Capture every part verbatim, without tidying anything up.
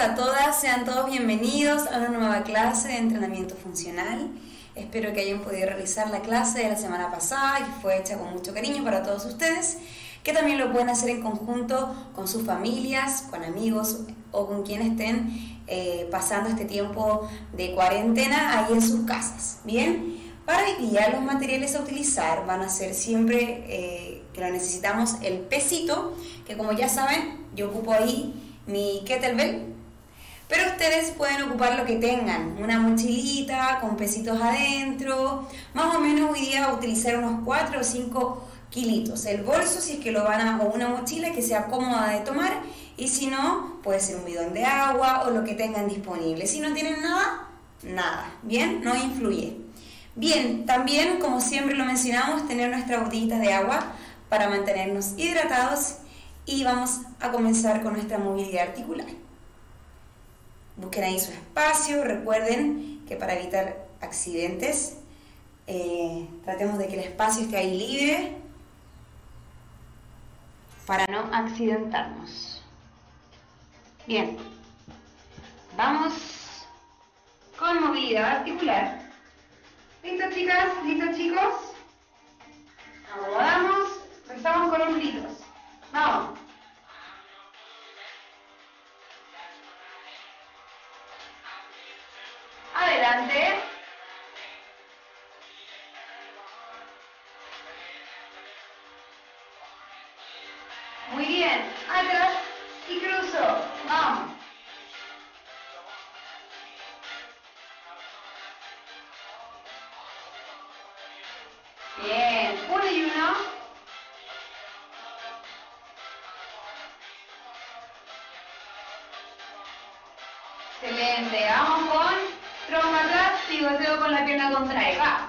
a todas, sean todos bienvenidos a una nueva clase de entrenamiento funcional. Espero que hayan podido realizar la clase de la semana pasada, que fue hecha con mucho cariño para todos ustedes, que también lo pueden hacer en conjunto con sus familias, con amigos o con quienes estén eh, pasando este tiempo de cuarentena ahí en sus casas. Bien, para hoy día los materiales a utilizar van a ser siempre eh, que lo necesitamos el pesito, que como ya saben yo ocupo ahí mi kettlebell, pero ustedes pueden ocupar lo que tengan, una mochilita con pesitos adentro, más o menos hoy día utilizar unos cuatro o cinco kilitos, el bolso si es que lo van a, o una mochila que sea cómoda de tomar, y si no, puede ser un bidón de agua o lo que tengan disponible. Si no tienen nada, nada, bien, no influye. Bien, también como siempre lo mencionamos, tener nuestra botellita de agua para mantenernos hidratados, y vamos a comenzar con nuestra movilidad articular. Busquen ahí su espacio, recuerden que para evitar accidentes, eh, tratemos de que el espacio esté ahí libre para no accidentarnos. Bien, vamos con movilidad articular. ¿Listos, chicas? ¿Listos, chicos? Acomodamos, empezamos con hombritos. Vamos. Adelante. Muy bien. Atrás y cruzo. Vamos. Bien. Uno y uno. Excelente. Vamos con tronco atrás, pivoteo con la pierna contraída.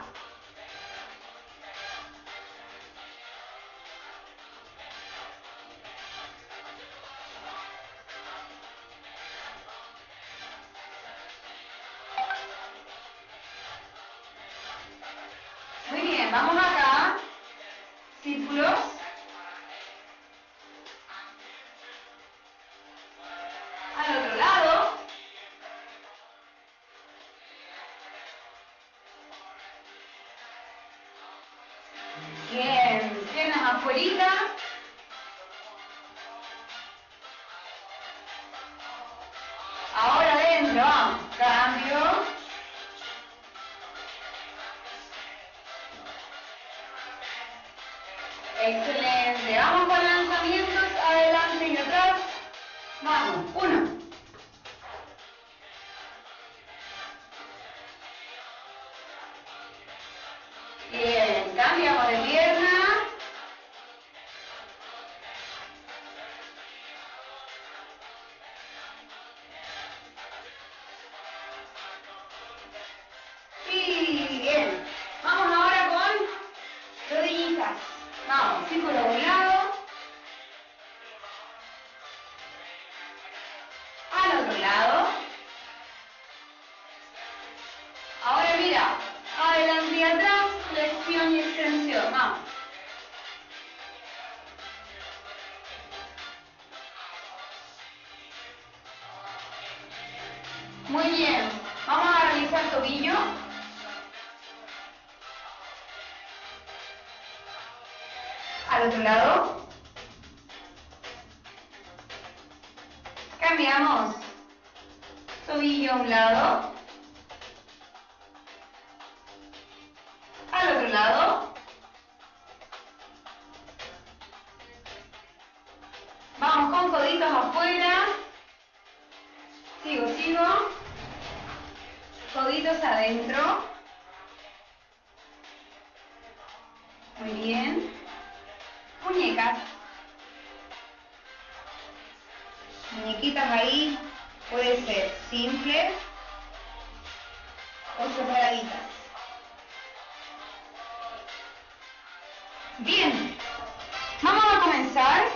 Muy bien, vamos acá. Círculos. Al otro lado. Bien, piernas afuerita. Ahora adentro, vamos. Cambio. Excelente. Vamos con lanzamientos adelante y atrás. Vamos. Uno. Bien, cambiamos de pierna. Y bien, vamos ahora con rodillitas. Vamos, círculo a un lado. Al otro lado. Ahora mira, adelante y atrás, flexión y extensión. Vamos. Muy bien. Vamos a realizar tobillo. Al otro lado. Cambiamos. Tobillo a un lado. Al otro lado. Vamos con coditos afuera. Sigo, sigo. Coditos adentro. Muy bien. Muñecas. Muñequitas ahí. Puede ser simple o separaditas. Bien, vamos a comenzar.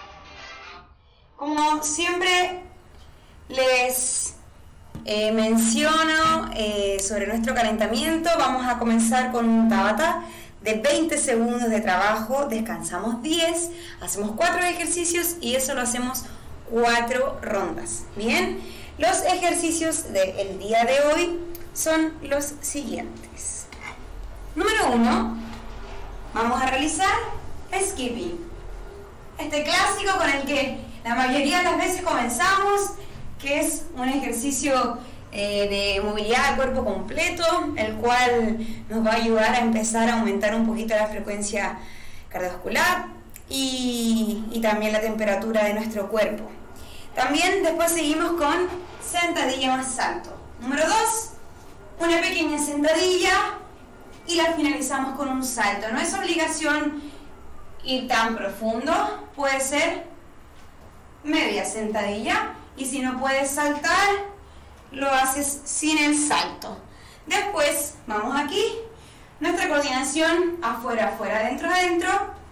Como siempre les eh, menciono eh, sobre nuestro calentamiento, vamos a comenzar con un Tabata de veinte segundos de trabajo, descansamos diez, hacemos cuatro ejercicios y eso lo hacemos cuatro rondas. Bien, Los ejercicios del día de hoy son los siguientes. Número uno, vamos a realizar skipping. Este clásico con el que la mayoría de las veces comenzamos, que es un ejercicio eh, de movilidad de cuerpo completo, el cual nos va a ayudar a empezar a aumentar un poquito la frecuencia cardiovascular y, y también la temperatura de nuestro cuerpo. También después seguimos con sentadilla más salto. Número dos, una pequeña sentadilla y la finalizamos con un salto. No es obligación ir tan profundo, puede ser media sentadilla, y si no puedes saltar, lo haces sin el salto. Después vamos aquí, nuestra coordinación afuera, afuera, adentro, adentro,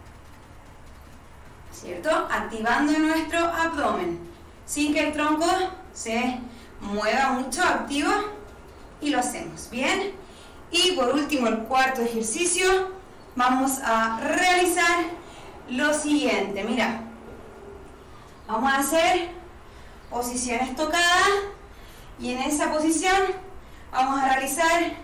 ¿cierto? Activando nuestro abdomen, sin que el tronco se mueva mucho, activo, y lo hacemos, ¿bien? Y por último, el cuarto ejercicio, vamos a realizar lo siguiente, mira, vamos a hacer posiciones tocadas y en esa posición vamos a realizar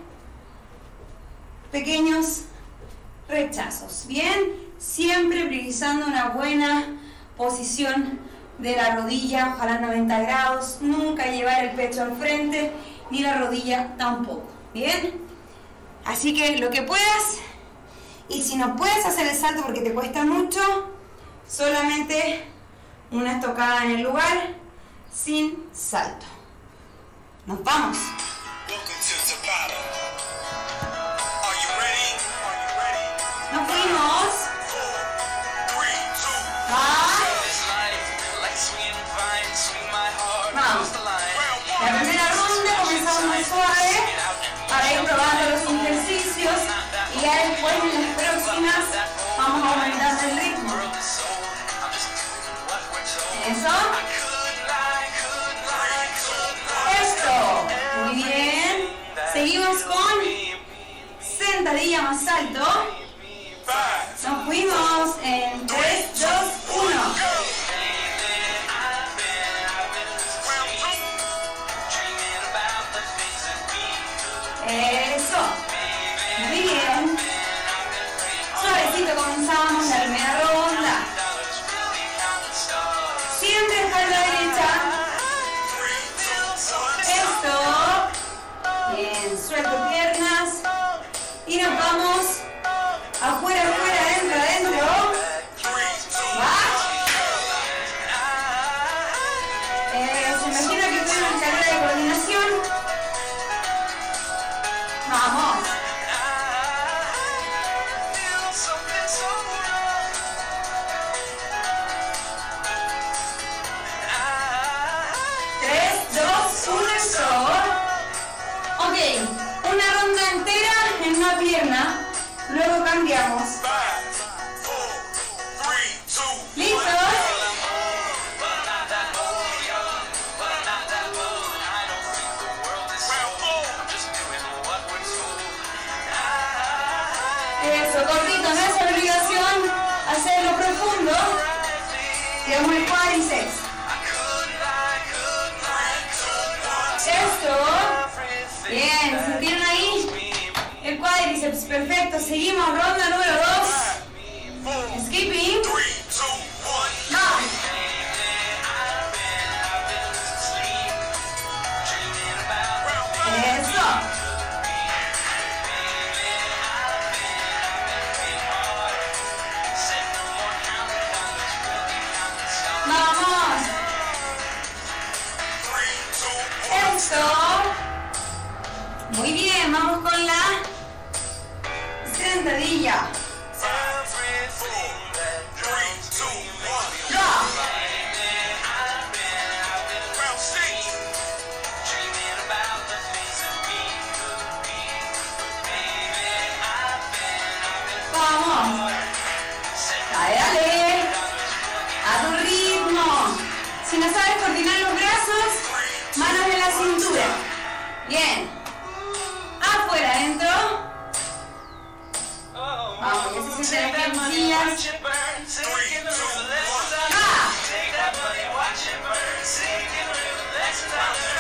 pequeños rechazos, ¿bien? Siempre priorizando una buena posición de la rodilla, ojalá noventa grados, nunca llevar el pecho al frente, ni la rodilla tampoco, ¿bien? Así que lo que puedas, y si no puedes hacer el salto porque te cuesta mucho, solamente una estocada en el lugar, sin salto. Nos vamos. Nos fuimos. Vamos. La primera ronda comenzamos muy suave para ir probando los ejercicios y ya después en las próximas vamos aumentando el ritmo. Eso. Esto. Muy bien. Seguimos con sentadilla más salto. Nos fuimos en tres, dos, uno. Eso. Muy bien. Suavecito comenzamos la primera ronda. Siempre espalda derecha. Esto. Bien, suelto piernas. Y nos vamos afuera, afuera, adentro, adentro. ¿Va? Eh, se imagina que estoy en una carrera de coordinación. Vamos. Tres, dos, uno, stop. Ok, una ronda entera en una pierna. Luego cambiamos. ¿Listos? Eso, cortito, no es obligación hacerlo profundo. Tiramos el cuádriceps. Esto. Bien, ¿sintieron ahí? El cuádriceps, perfecto. Seguimos, ronda número dos. Skipping. No. Eso. Vamos. Eso. Muy bien, vamos con la sentadilla. Drop. Vamos. Dale, dale. A tu ritmo. Si no sabes coordinar los brazos, manos en la cintura. Bien. Afuera, adentro. Vamos, ya se sienten las piernillas. Ah.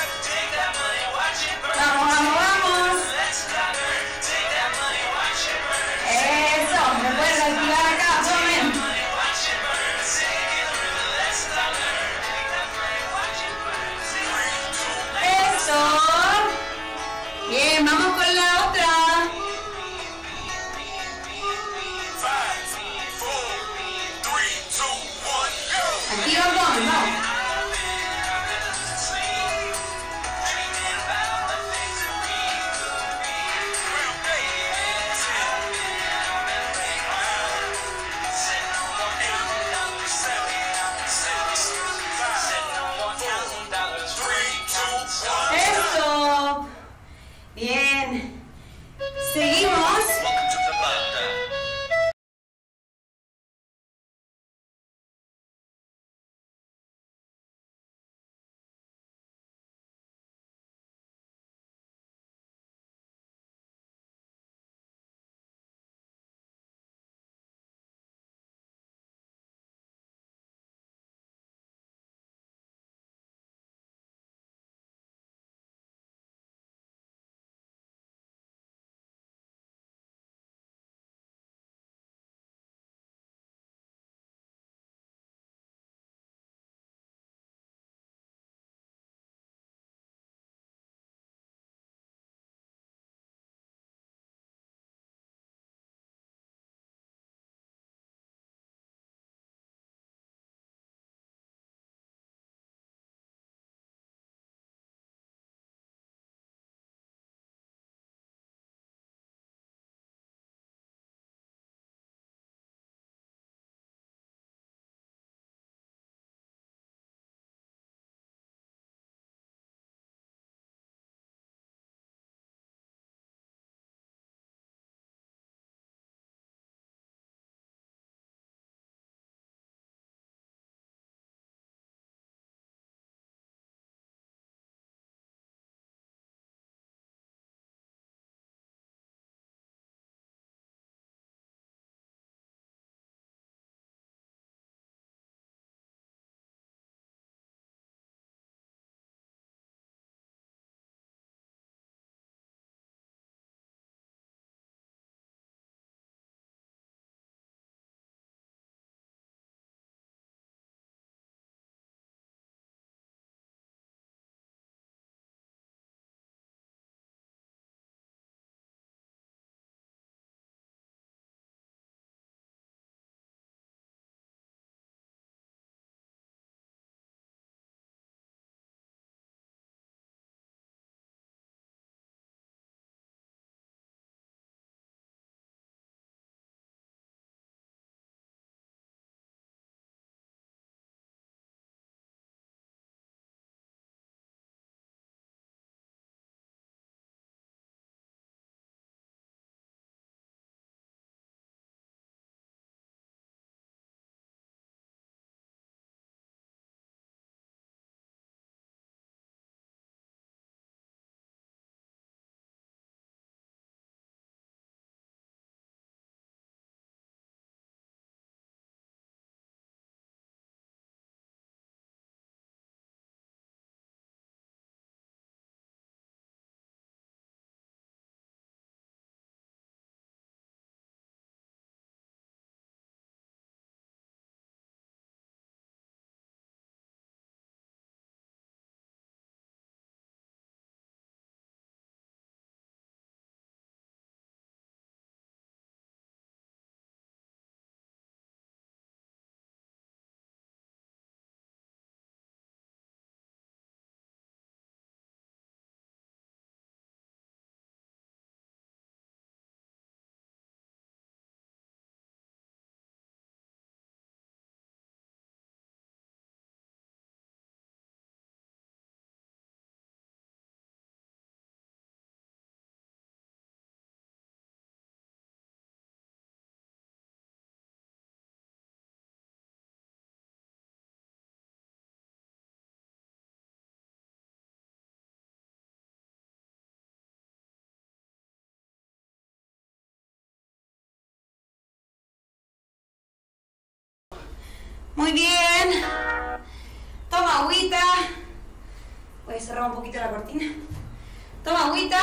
Muy bien. Toma agüita. Voy a cerrar un poquito la cortina. Toma agüita.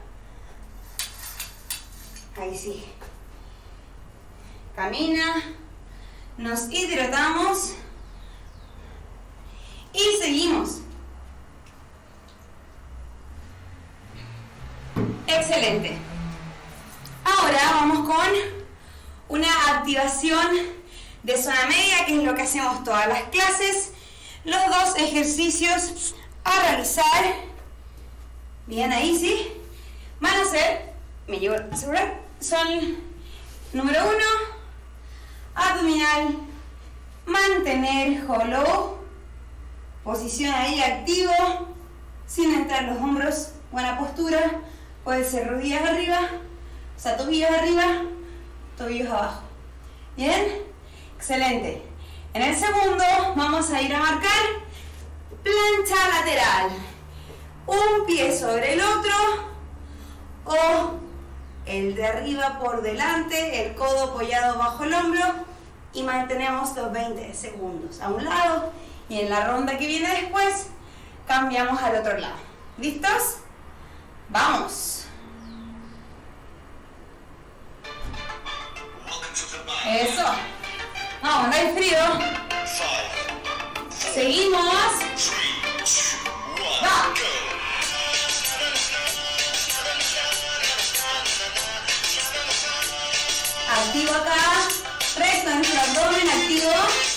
Ahí sí. Camina. Nos hidratamos. Y seguimos. Excelente. Ahora vamos con una activación de zona media, que es lo que hacemos todas las clases. Los dos ejercicios a realizar. Bien, ahí sí. Van a ser, me llevo el celular, son número uno, abdominal, mantener hollow, posición ahí activo, sin entrar los hombros, buena postura, puede ser rodillas arriba, o sea, tobillos arriba, tobillos abajo. Bien, excelente. En el segundo vamos a ir a marcar plancha lateral, un pie sobre el otro o el de arriba por delante, el codo apoyado bajo el hombro y mantenemos los veinte segundos a un lado y en la ronda que viene después cambiamos al otro lado. ¿Listos? ¡Vamos! Eso. Vamos, no hay frío. Seguimos. Va. Activo acá. Recto en nuestro abdomen, activo.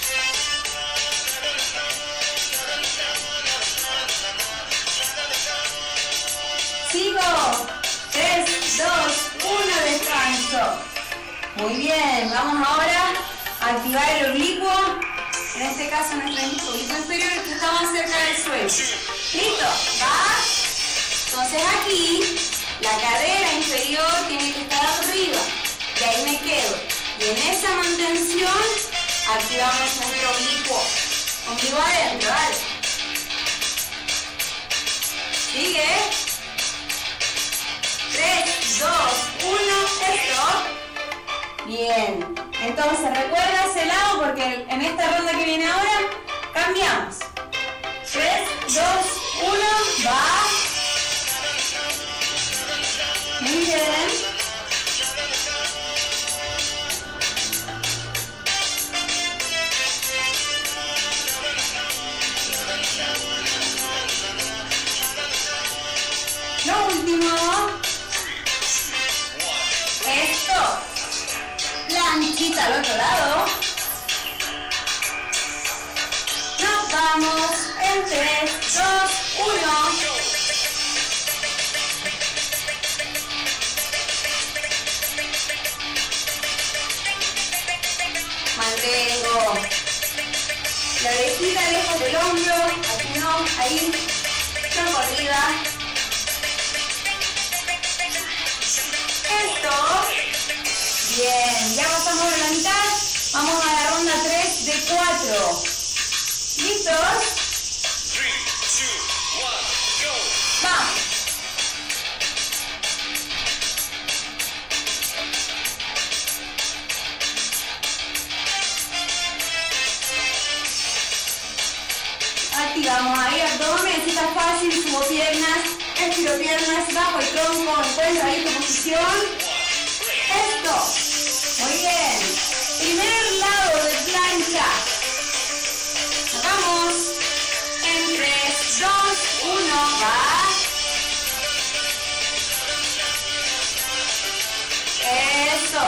Sigo. tres, dos, uno, descanso. Muy bien, vamos ahora a activar el oblicuo, en este caso nuestro oblicuo inferior, que está más cerca del suelo. ¿Listo? ¿Va? Entonces aquí, la cadera inferior tiene que estar arriba, y ahí me quedo. Y en esa mantención, activamos nuestro oblicuo. Ombligo adentro, dale. Sigue. tres, dos, uno, stop. Bien, entonces recuerda ese lado porque en esta ronda que viene ahora cambiamos. tres, dos, uno, va. Muy bien. Lo último. Esto. Planchita al otro lado. Nos vamos en tres, dos, uno. Mantengo la orejita lejos del hombro. Aquí no, ahí. Tronco arriba. Esto. Bien, ya pasamos de la mitad, vamos a la ronda tres de cuatro. ¿Listos? tres, dos, uno, go. Vamos. Activamos ahí abdomen, si está fácil, subo piernas, estiro piernas, bajo el tronco, encuentro ahí tu posición. Esto. Muy bien. Primer lado de plancha. Vamos. En tres, dos, uno. Va. Eso.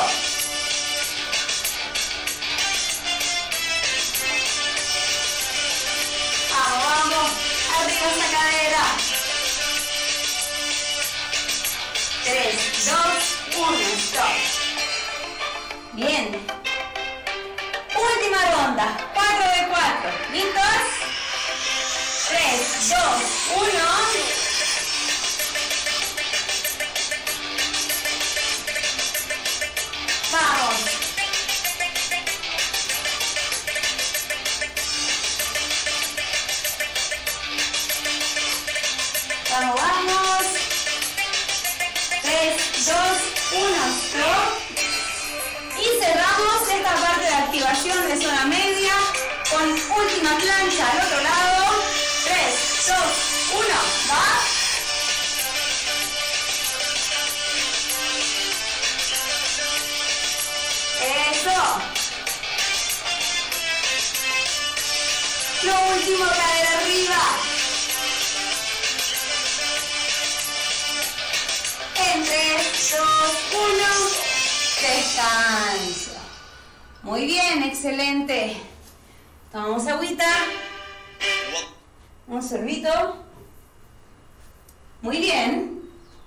Vamos, vamos. Arriba esa cadera. tres, dos, uno. Stop. Bien. Última ronda. cuatro de cuatro. ¿Listos? tres, dos, uno. Vamos. Vamos, vamos. tres, dos, uno. Stop. Y cerramos esta parte de activación de zona media descansa. Al otro lado. tres, dos, uno. Va. Eso. Lo último, cadera arriba. En tres, dos, uno. Descanso. Muy bien, excelente. Tomamos agüita. Un sorbito. Muy bien.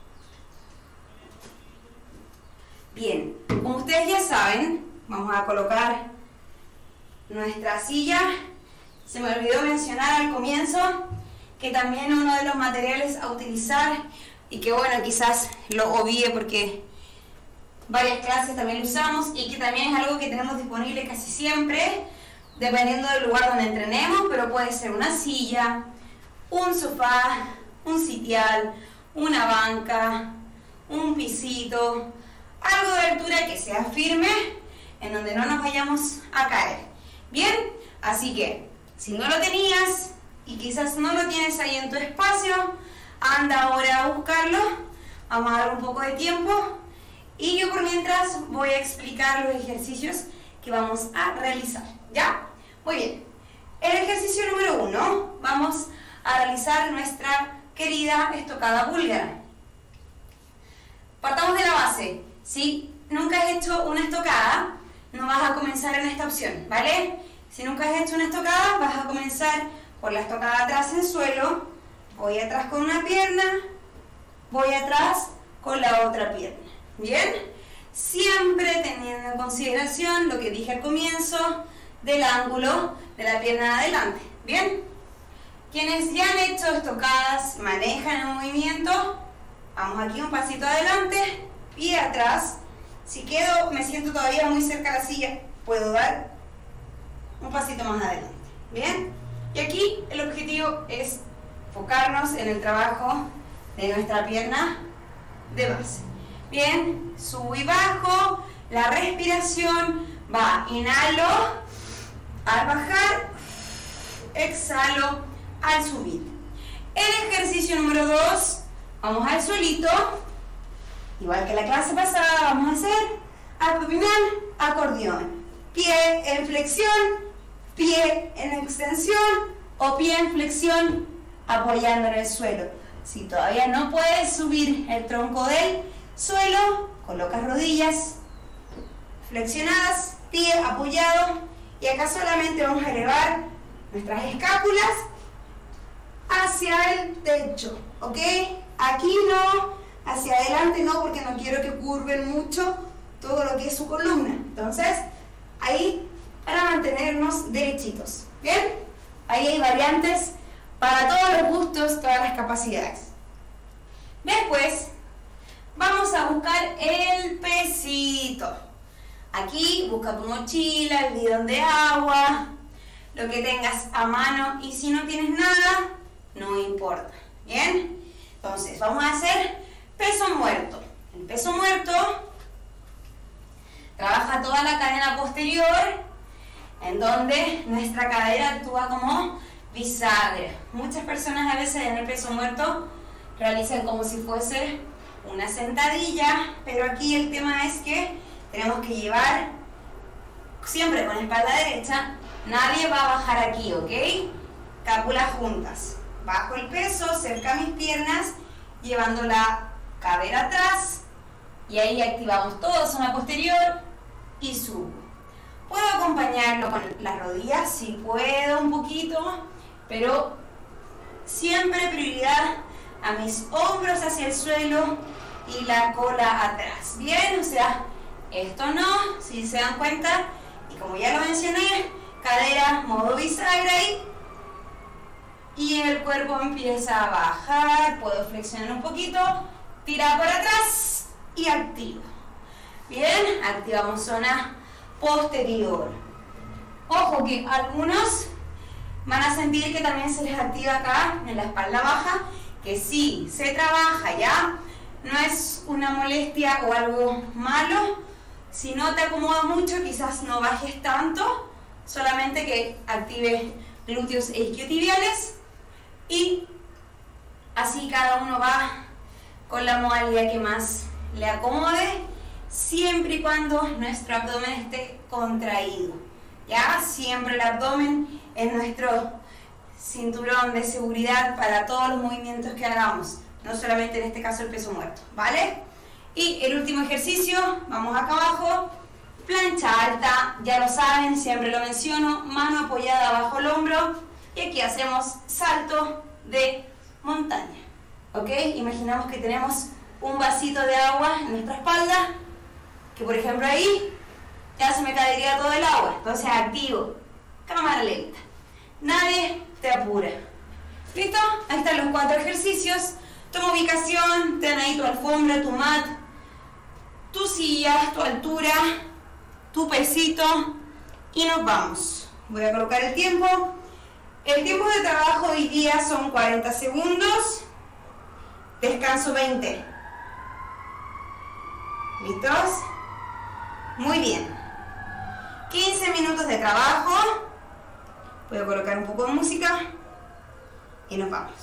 Bien, como ustedes ya saben, vamos a colocar nuestra silla. Se me olvidó mencionar al comienzo que también uno de los materiales a utilizar, y que bueno, quizás lo obvié porque varias clases también lo usamos, y que también es algo que tenemos disponible casi siempre, dependiendo del lugar donde entrenemos, pero puede ser una silla, un sofá, un sitial, una banca, un pisito, algo de altura que sea firme, en donde no nos vayamos a caer. Bien, así que si no lo tenías y quizás no lo tienes ahí en tu espacio, anda ahora a buscarlo. Vamos a dar un poco de tiempo y yo por mientras voy a explicar los ejercicios que vamos a realizar. ¿Ya? Muy bien. El ejercicio número uno, vamos a realizar nuestra querida estocada búlgara. Partamos de la base. Si nunca has hecho una estocada, no vas a comenzar en esta opción, ¿vale? Si nunca has hecho una estocada, vas a comenzar por la estocada atrás en suelo. Voy atrás con una pierna, voy atrás con la otra pierna. ¿Bien? Siempre teniendo en consideración lo que dije al comienzo del ángulo de la pierna adelante. ¿Bien? Quienes ya han hecho estocadas, manejan el movimiento. Vamos aquí un pasito adelante, pie atrás. Si quedo, me siento todavía muy cerca de la silla, puedo dar un pasito más adelante. ¿Bien? Y aquí el objetivo es enfocarnos en el trabajo de nuestra pierna de base. Bien, subo y bajo, la respiración va, inhalo al bajar, exhalo al subir. El ejercicio número dos, vamos al suelito, igual que la clase pasada, vamos a hacer abdominal, acordeón, pie en flexión, pie en extensión o pie en flexión apoyando en el suelo. Si todavía no puedes subir el tronco del suelo, colocas rodillas flexionadas, pie apoyado, y acá solamente vamos a elevar nuestras escápulas hacia el techo, ¿ok? Aquí no, hacia adelante no, porque no quiero que curven mucho todo lo que es su columna. Entonces, ahí para mantenernos derechitos. ¿Bien? Ahí hay variantes para todos los gustos, todas las capacidades. Después, vamos a buscar el pesito. Aquí, busca tu mochila, el bidón de agua, lo que tengas a mano, y si no tienes nada, no importa. ¿Bien? Entonces, vamos a hacer peso muerto. El peso muerto trabaja toda la cadena posterior, en donde nuestra cadera actúa como bisagra. Muchas personas a veces en el peso muerto realizan como si fuese una sentadilla, pero aquí el tema es que tenemos que llevar siempre con la espalda derecha. Nadie va a bajar aquí, ¿ok? Cápulas juntas. Bajo el peso, cerca a mis piernas, llevando la cadera atrás, y ahí activamos toda zona posterior y subo. Puedo acompañarlo con las rodillas, si puedo un poquito, pero siempre prioridad a mis hombros hacia el suelo y la cola atrás. Bien, o sea, esto no, si se dan cuenta, y como ya lo mencioné, cadera, modo bisagra ahí, y el cuerpo empieza a bajar, puedo flexionar un poquito, tirar para atrás y activo. Bien, activamos zona posterior. Ojo que algunos van a sentir que también se les activa acá en la espalda baja, que sí, se trabaja ya, no es una molestia o algo malo. Si no te acomoda mucho, quizás no bajes tanto, solamente que active glúteos e isquiotibiales. Y así cada uno va con la modalidad que más le acomode, siempre y cuando nuestro abdomen esté contraído. ¿Ya? Siempre el abdomen es nuestro cinturón de seguridad para todos los movimientos que hagamos, no solamente en este caso el peso muerto, ¿vale? Y el último ejercicio, vamos acá abajo, plancha alta, ya lo saben, siempre lo menciono, mano apoyada bajo el hombro, y aquí hacemos salto de montaña, ¿ok? Imaginamos que tenemos un vasito de agua en nuestra espalda, que por ejemplo ahí ya se me caería todo el agua, entonces activo, cámara lenta, nadie te apura. ¿Listo? Ahí están los cuatro ejercicios. Toma ubicación, ten ahí tu alfombra, tu mat, tu silla, tu altura, tu pesito y nos vamos. Voy a colocar el tiempo. El tiempo de trabajo hoy día son cuarenta segundos, descanso veinte. ¿Listos? Muy bien. quince minutos de trabajo. Voy a colocar un poco de música y nos vamos.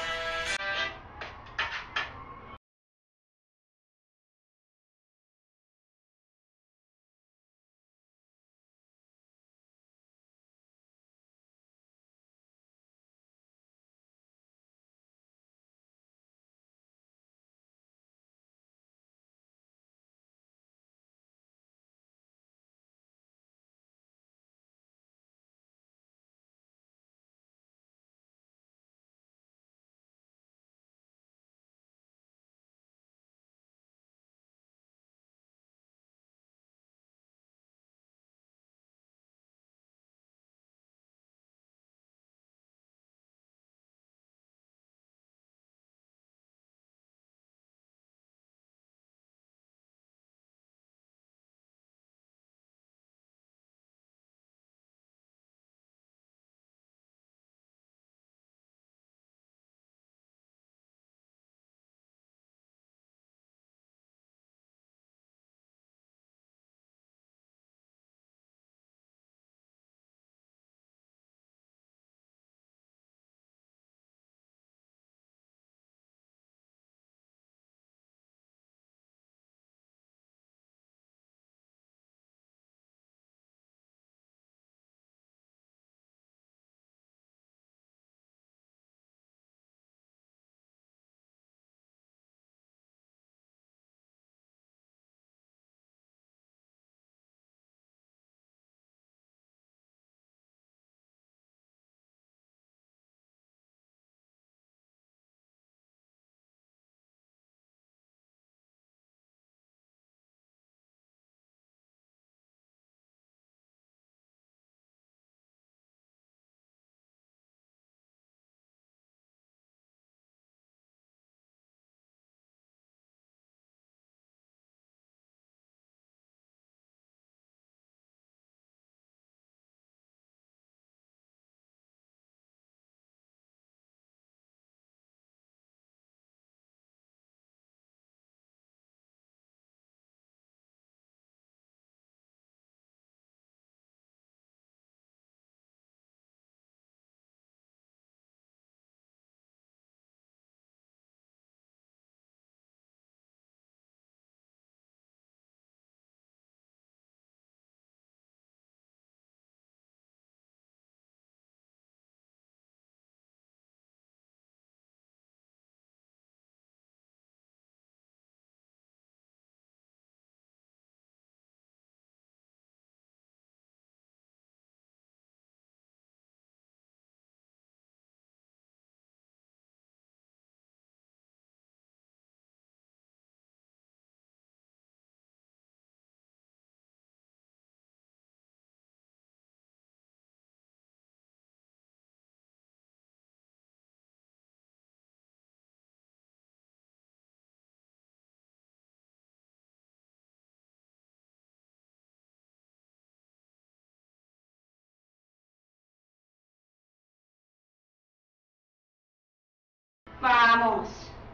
Vamos.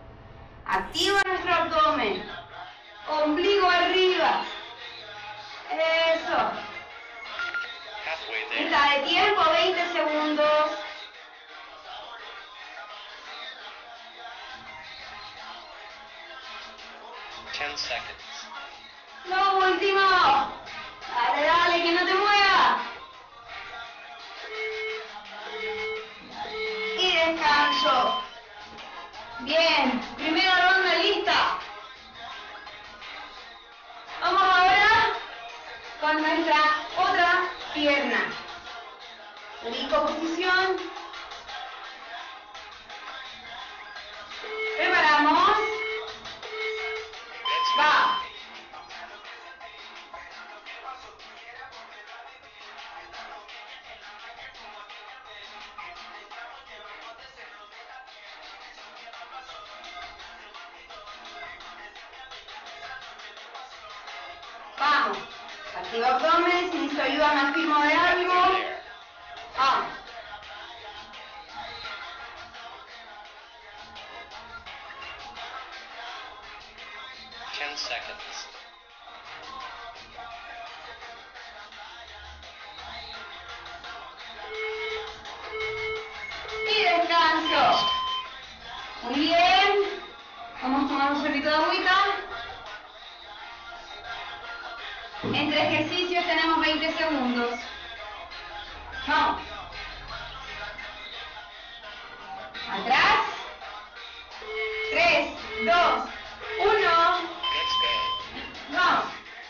Activa nuestro abdomen. Ombligo arriba. Eso. Mitad de tiempo, veinte segundos. ten seconds. Lo último. Dale, dale, que no te muevas. Y descanso. Bien, primera ronda lista. Vamos ahora con nuestra otra pierna. Elijo posición. Preparamos. Va. Vamos. Activa abdomen. Si necesito ayuda me afirmo de algo. Vamos. ten seconds. Y descanso. Muy bien. Vamos a tomar un sorbito de agüita. Entre ejercicios tenemos veinte segundos. Vamos. Atrás. tres, dos, uno. Let's go. Vamos.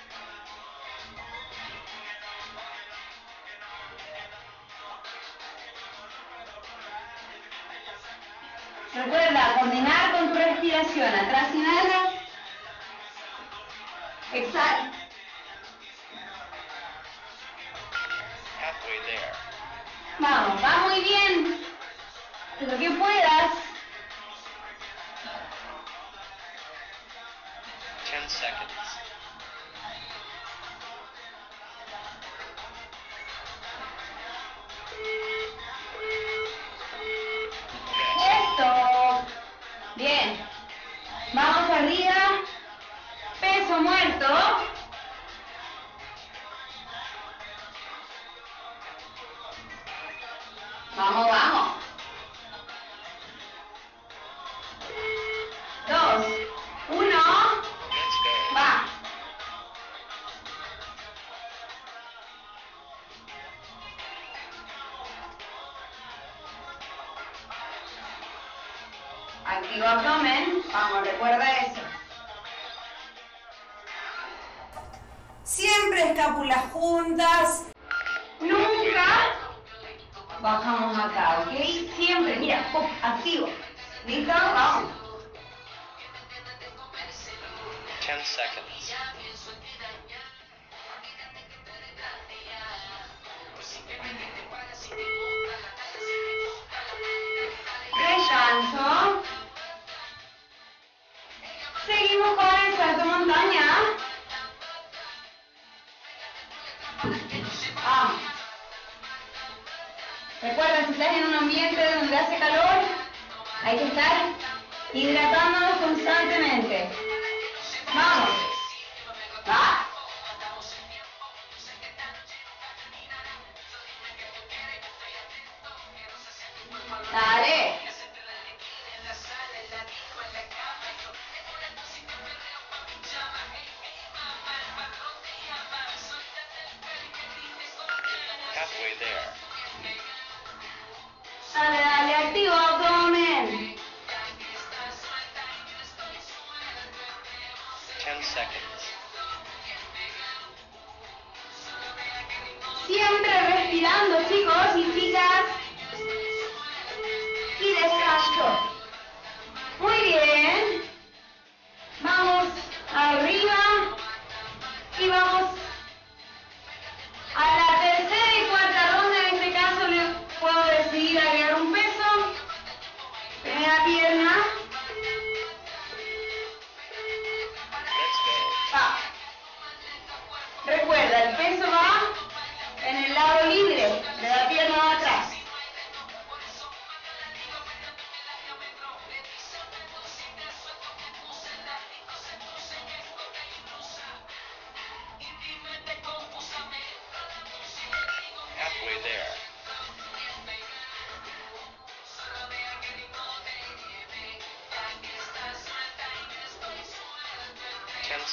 Recuerda coordinar con tu respiración. Atrás inhala. Exhala. Halfway there. Vamos, va muy bien. Lo que puedas. ten seconds. Esto. Bien. Vamos arriba. Peso muerto. Vamos, vamos. Dos, uno, Let's go. va. Activa abdomen. Vamos, recuerda eso. Siempre escápulas juntas. Nunca bajamos acá, ¿ok? Siempre, mira, pop, activo. ¿Listo? Vamos. ten seconds. Descanso. Seguimos con el salto montaña. Vamos. Recuerda, si estás en un ambiente donde hace calor, hay que estar hidratándonos constantemente. Vamos. Va. Dale. Halfway there. Dale, dale, activo abdomen. ten seconds. Siempre respirando, chicos y chicas. Y descanso. Muy bien. Vamos arriba. Y vamos a la tercera y cuarta ronda. En este caso le puedo decidir agregar un peso. Primera pierna. Let's go. Va.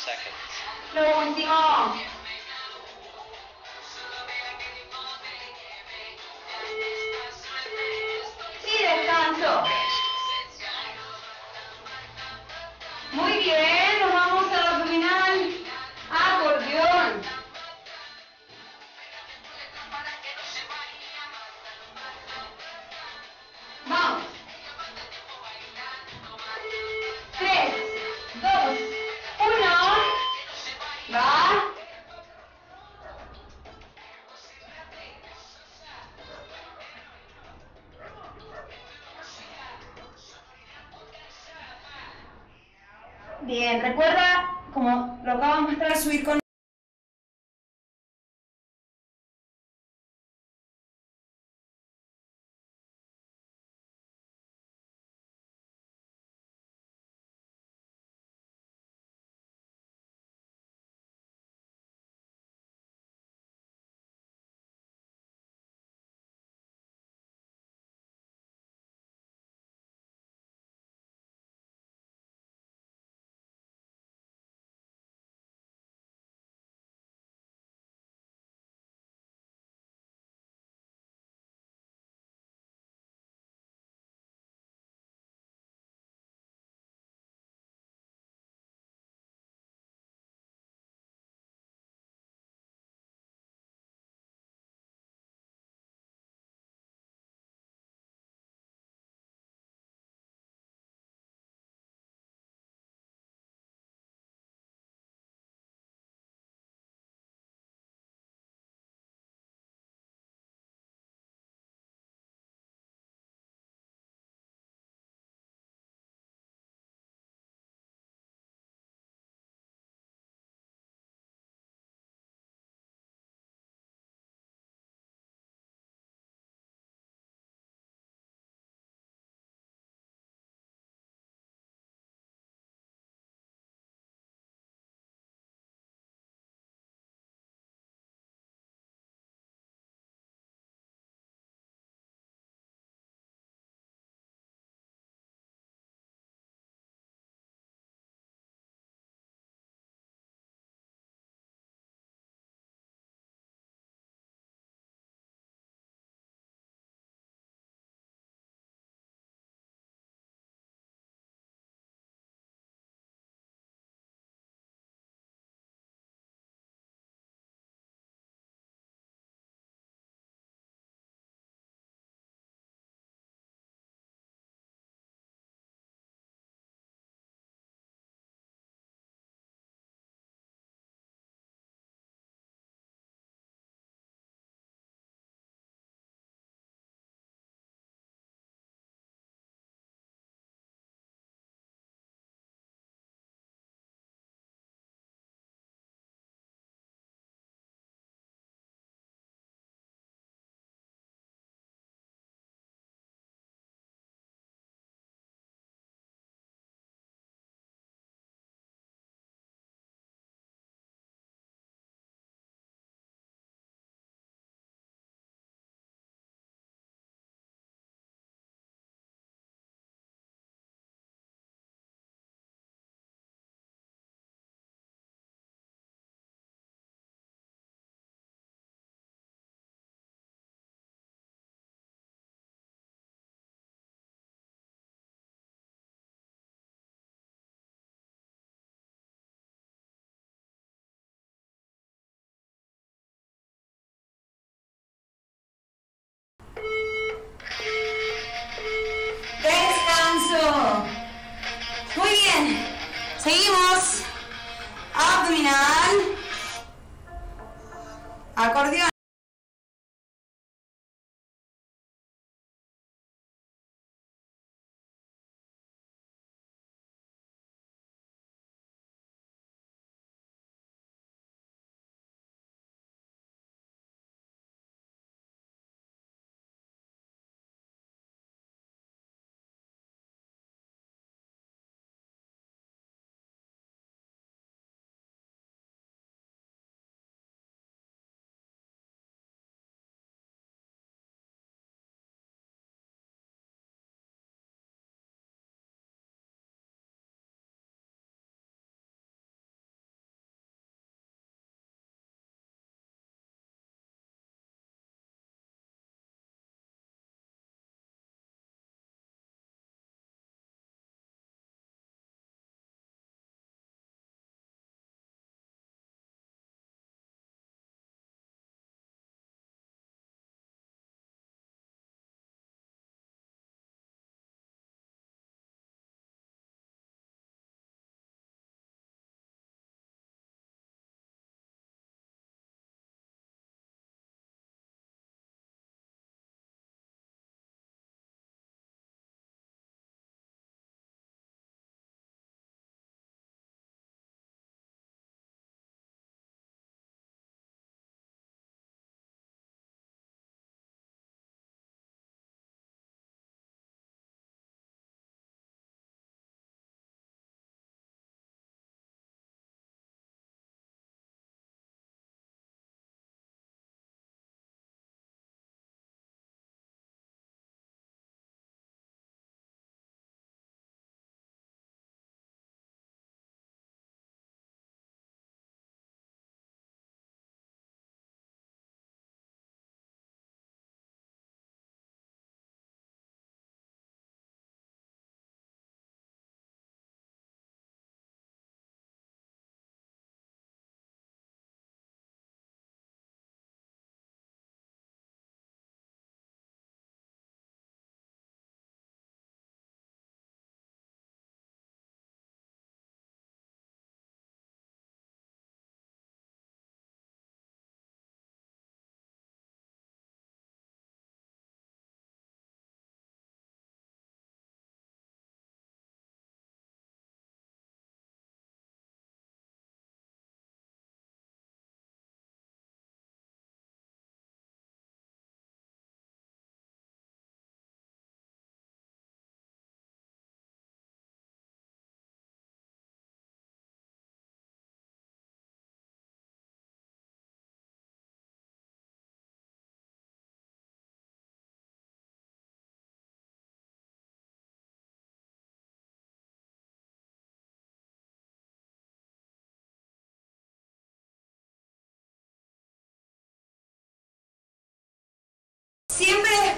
seconds. Lo último. Y descanso. Rest. Muy bien, nos vamos al abdominal. Acordeón. Vamos. Tres, dos, uno. Va. Bien, recuerda, como lo acabamos de mostrar, subir con descanso. Muy bien. Seguimos. Abdominal. Acordeón.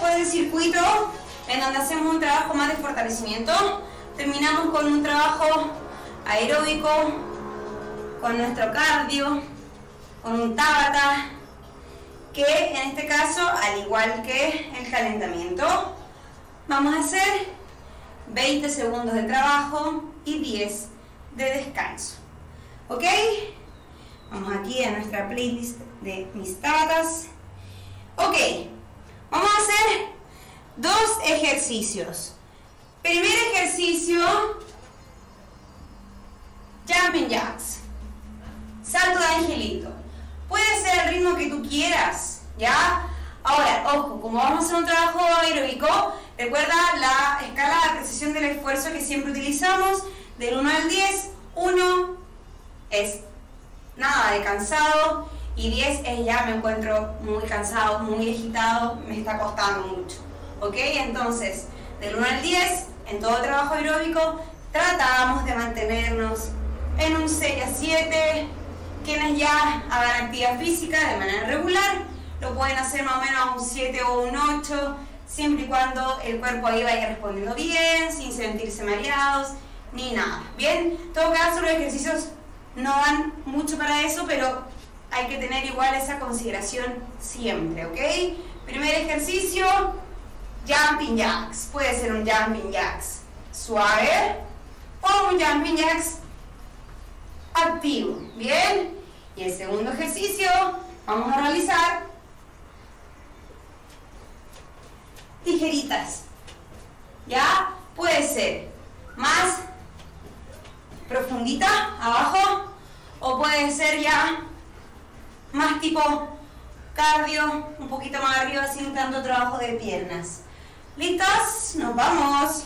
después del circuito, en donde hacemos un trabajo más de fortalecimiento, terminamos con un trabajo aeróbico, con nuestro cardio, con un Tabata, que en este caso, al igual que el calentamiento, vamos a hacer veinte segundos de trabajo y diez de descanso. ¿Ok? Vamos aquí a nuestra playlist de mis Tabatas. Ok, vamos a hacer dos ejercicios. Primer ejercicio, jumping jacks, salto de angelito. Puede ser el ritmo que tú quieras, ¿ya? Ahora, ojo, como vamos a hacer un trabajo aeróbico, recuerda la escala de apreciación del esfuerzo que siempre utilizamos, del uno al diez. uno es nada de cansado y diez es ya me encuentro muy cansado, muy agitado, me está costando mucho. ¿Ok? Entonces, del uno al diez, en todo trabajo aeróbico, tratamos de mantenernos en un seis a siete. Quienes ya hagan actividad física de manera regular, lo pueden hacer más o menos a un siete o un ocho, siempre y cuando el cuerpo ahí vaya respondiendo bien, sin sentirse mareados, ni nada. Bien, en todo caso los ejercicios no dan mucho para eso, pero hay que tener igual esa consideración siempre, ¿ok? Primer ejercicio, jumping jacks. Puede ser un jumping jacks suave o un jumping jacks activo, ¿bien? Y el segundo ejercicio, vamos a realizar tijeritas, ¿ya? Puede ser más profundita, abajo, o puede ser ya más tipo cardio, un poquito más arriba, sin tanto trabajo de piernas. ¿Listos? Nos vamos.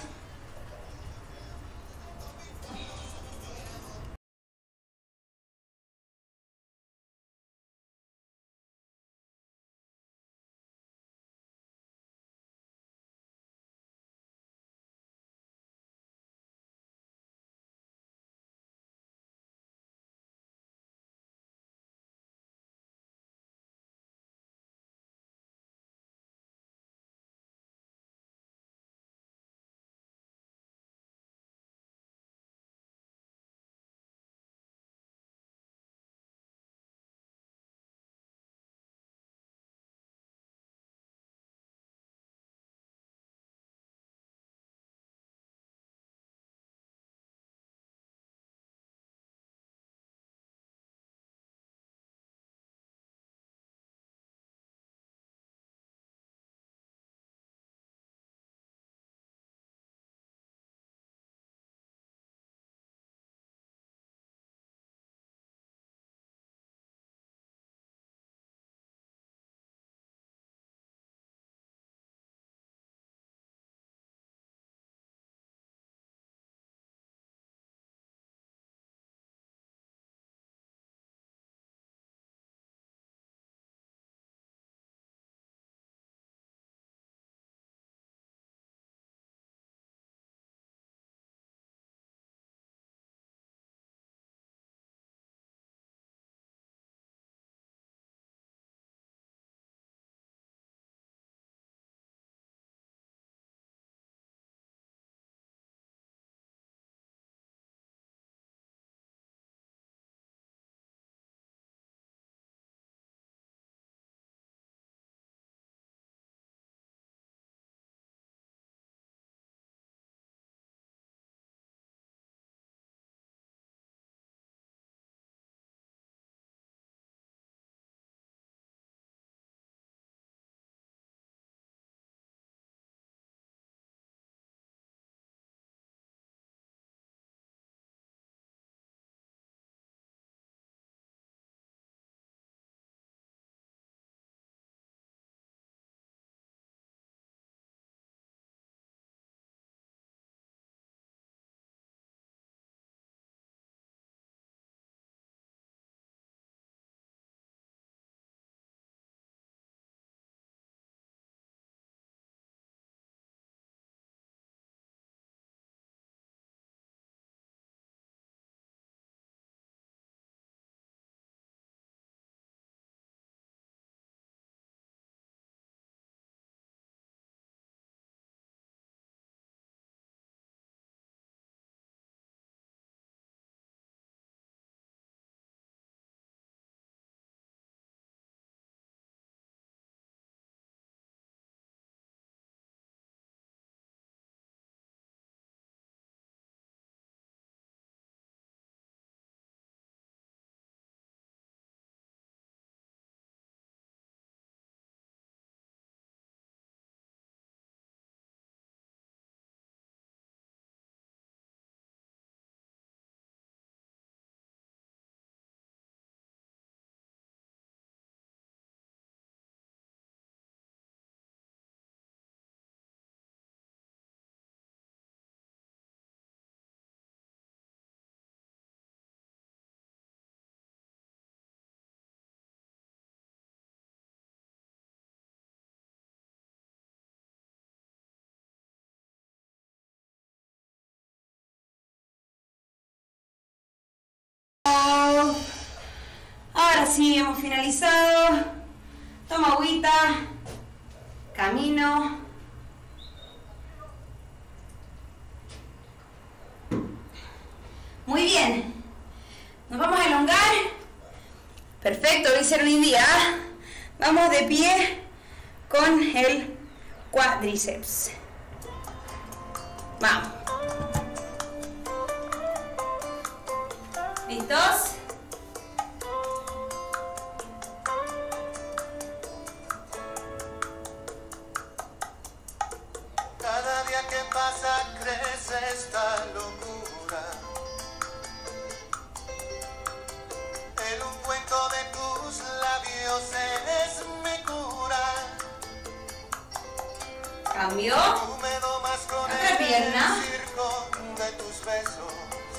sí hemos finalizado. Toma agüita. Camino. Muy bien. Nos vamos a elongar. Perfecto, lo hicieron hoy día. Vamos de pie con el cuádriceps. Vamos. ¿Listos? Cada día que pasa crece esta locura. El ungüento de tus labios es mi cura. Cambio. Húmedo más con Otra pierna. el circo de tus besos.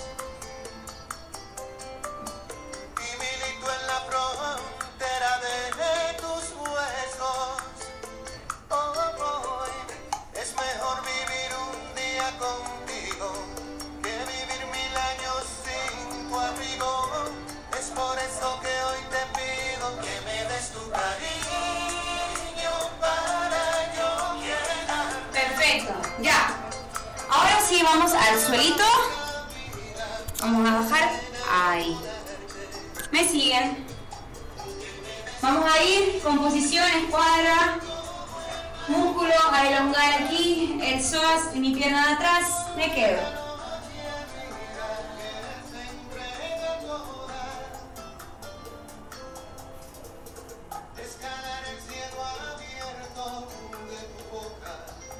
Y milito en la frontera de tus huesos. Hoy es mejor vivir un día contigo que vivir mil años sin tu abrigo. Es por eso que hoy te pido que me des tu cariño para yo llenar. Perfecto, ya. Ahora sí vamos al suelito. Vamos a bajar. Ahí. ¿Me siguen? Vamos a ir con posición escuadra. Músculo a elongar aquí. El psoas y mi pierna de atrás. Me quedo. Escalar el cielo abierto de tu boca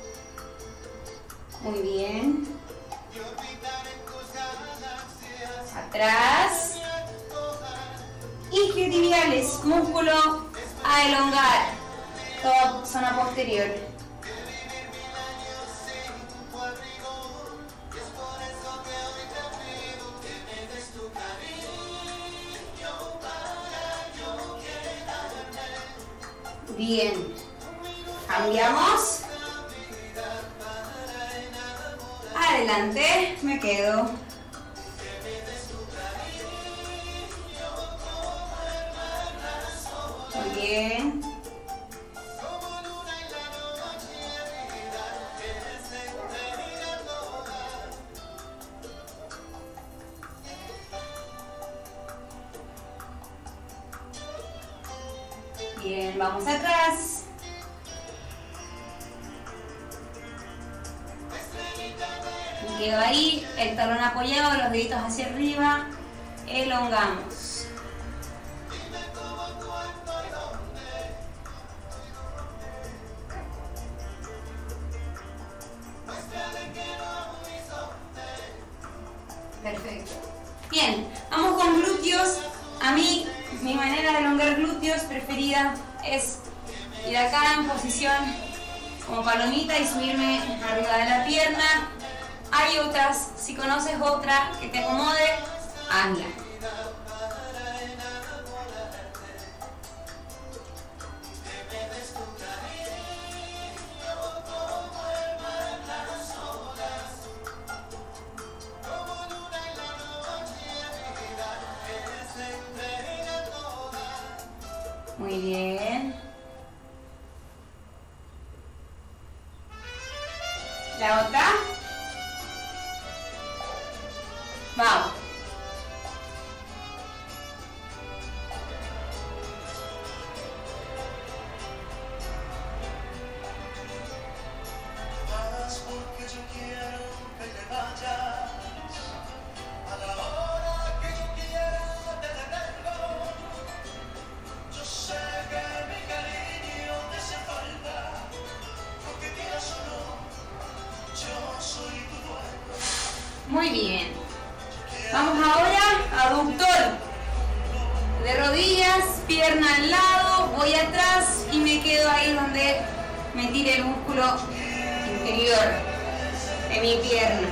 Muy bien. y orbitar en tus galaxias. Atrás. Isquiotibiales. Músculo a elongar. Toda zona posterior. Bien. Cambiamos. Adelante. Me quedo. Muy bien. Bien, vamos atrás. Me quedo ahí, el talón apoyado, los deditos hacia arriba. Elongamos. Perfecto. Bien, vamos con glúteos. A mí, mi manera de elongar glúteos preferida es ir acá en posición como palomita y subirme arriba de la pierna. Hay otras, si conoces otra que te acomode, hazla. Muy bien. La otra. Vamos. Haz porque yo quiero que te vayas. A la hora que yo quiera te detengo. Yo sé que mi cariño te hace falta. Porque quieras o no, yo soy tu dueño. Muy bien. Vamos ahora, aductor. De rodillas, pierna al lado, voy atrás y me quedo ahí donde me tire el músculo interior de mi pierna.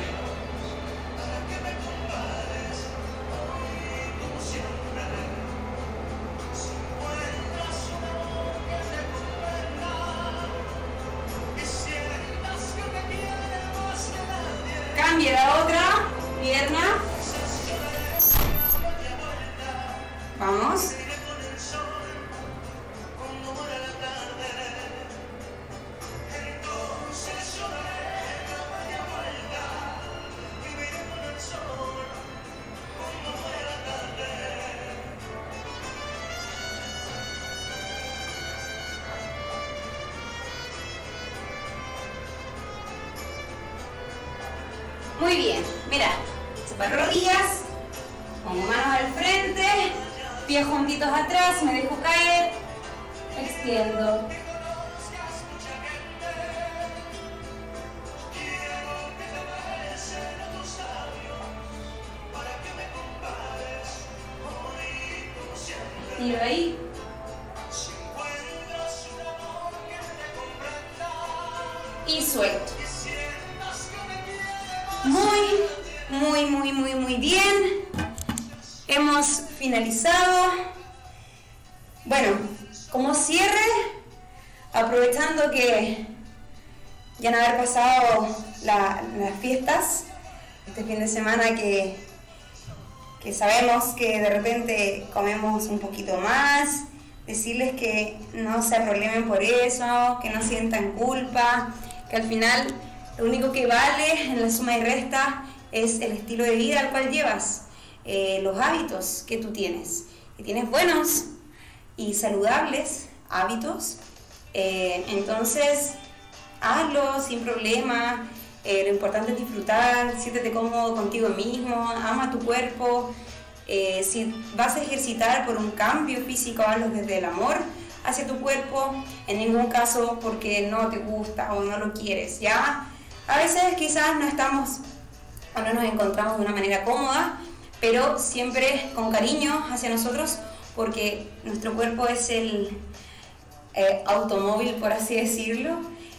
Cambia la otra pierna. Vamos. Muy bien, mira, separo rodillas, pongo manos al frente, pies juntitos atrás, me dejo caer, extiendo. Estiro ahí. Y suelto. Muy, muy, muy, muy, muy bien. Hemos finalizado. Bueno, como cierre, aprovechando que ya han haber pasado la, las fiestas, este fin de semana que, que sabemos que de repente comemos un poquito más, decirles que no se problemen por eso, que no sientan culpa, que al final lo único que vale en la suma y resta es el estilo de vida al cual llevas, eh, los hábitos que tú tienes. Que tienes buenos y saludables hábitos, eh, entonces hazlo sin problema. Eh, lo importante es disfrutar, siéntete cómodo contigo mismo, ama tu cuerpo. Eh, si vas a ejercitar por un cambio físico, hazlo desde el amor hacia tu cuerpo, en ningún caso porque no te gusta o no lo quieres, ¿ya? A veces quizás no estamos o no nos encontramos de una manera cómoda, pero siempre con cariño hacia nosotros, porque nuestro cuerpo es el eh, automóvil, por así decirlo,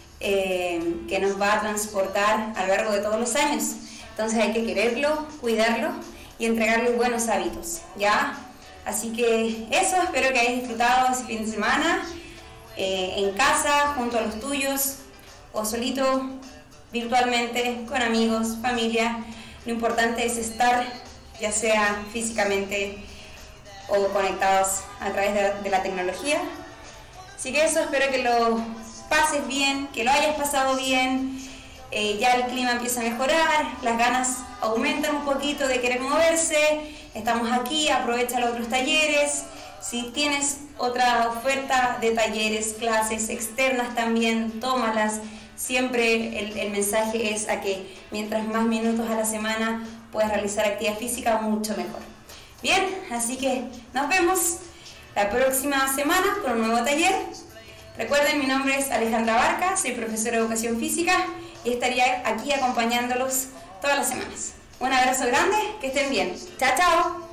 eh, que nos va a transportar a lo largo de todos los años. Entonces hay que quererlo, cuidarlo y entregarle buenos hábitos, ¿ya? Así que eso, espero que hayas disfrutado ese fin de semana, eh, en casa, junto a los tuyos, o solito, virtualmente, con amigos, familia. Lo importante es estar, ya sea físicamente o conectados a través de, de la tecnología. Así que eso, espero que lo pases bien, que lo hayas pasado bien. Eh, ya el clima empieza a mejorar, las ganas aumentan un poquito de querer moverse. Estamos aquí, aprovecha los otros talleres. Si tienes otra oferta de talleres, clases externas también, tómalas. Siempre el, el mensaje es a que mientras más minutos a la semana puedas realizar actividad física, mucho mejor. Bien, así que nos vemos la próxima semana con un nuevo taller. Recuerden, mi nombre es Alejandra Barca, soy profesora de Educación Física y estaría aquí acompañándolos todas las semanas. Un abrazo grande, que estén bien. Chao, chao.